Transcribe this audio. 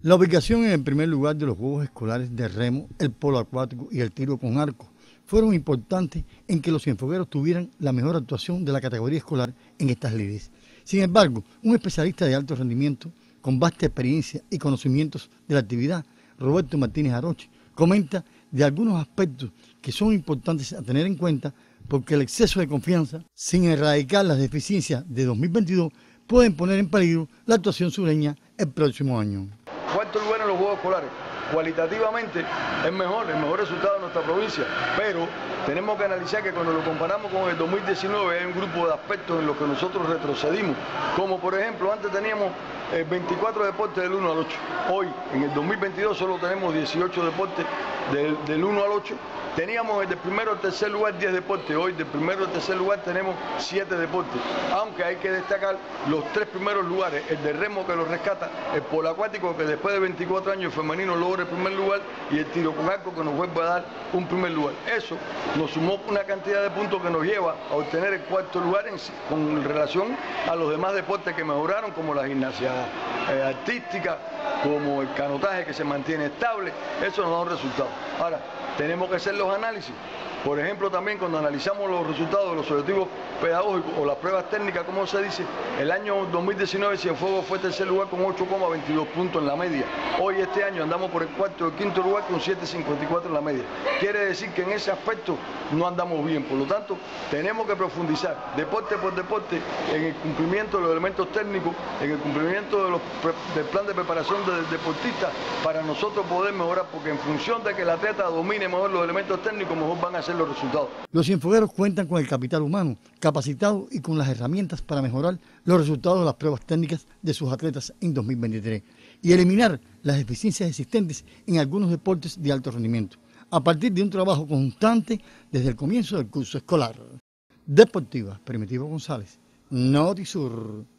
La ubicación en el primer lugar de los Juegos Escolares de remo, el polo acuático y el tiro con arco fueron importantes en que los cienfuegueros tuvieran la mejor actuación de la categoría escolar en estas lides. Sin embargo, un especialista de alto rendimiento, con vasta experiencia y conocimientos de la actividad, Roberto Martínez Aroche, comenta de algunos aspectos que son importantes a tener en cuenta porque el exceso de confianza, sin erradicar las deficiencias de 2022, pueden poner en peligro la actuación sureña el próximo año. Cuarto lugar en los Juegos Escolares. Cualitativamente es mejor, el mejor resultado de nuestra provincia, pero tenemos que analizar que cuando lo comparamos con el 2019 hay un grupo de aspectos en los que nosotros retrocedimos, como por ejemplo antes teníamos 24 deportes del 1 al 8, hoy en el 2022 solo tenemos 18 deportes del 1 al 8, teníamos del primero al tercer lugar 10 deportes, hoy del primero al tercer lugar tenemos 7 deportes, aunque hay que destacar los 3 primeros lugares, el de remo que lo rescata, el polo acuático que después de 24 años femenino logra el primer lugar y el tiro con arco que nos vuelve a dar un primer lugar. Eso nos sumó una cantidad de puntos que nos lleva a obtener el cuarto lugar con relación a los demás deportes que mejoraron, como la gimnasia artística, como el canotaje que se mantiene estable. Eso nos da un resultado. Ahora, tenemos que hacer los análisis. Por ejemplo, también cuando analizamos los resultados de los objetivos pedagógicos o las pruebas técnicas, como se dice, el año 2019 Cienfuegos fue tercer lugar con 8,22 puntos en la media. Hoy este año andamos por el cuarto o el quinto lugar con 7,54 en la media. Quiere decir que en ese aspecto no andamos bien. Por lo tanto, tenemos que profundizar deporte por deporte en el cumplimiento de los elementos técnicos, en el cumplimiento del plan de preparación del deportista para nosotros poder mejorar, porque en función de que el atleta domine mejor los elementos técnicos, mejor van a ser los resultados. Los cienfuegueros cuentan con el capital humano capacitado y con las herramientas para mejorar los resultados de las pruebas técnicas de sus atletas en 2023 y eliminar las deficiencias existentes en algunos deportes de alto rendimiento, a partir de un trabajo constante desde el comienzo del curso escolar. Deportiva, Primitivo González, Notisur.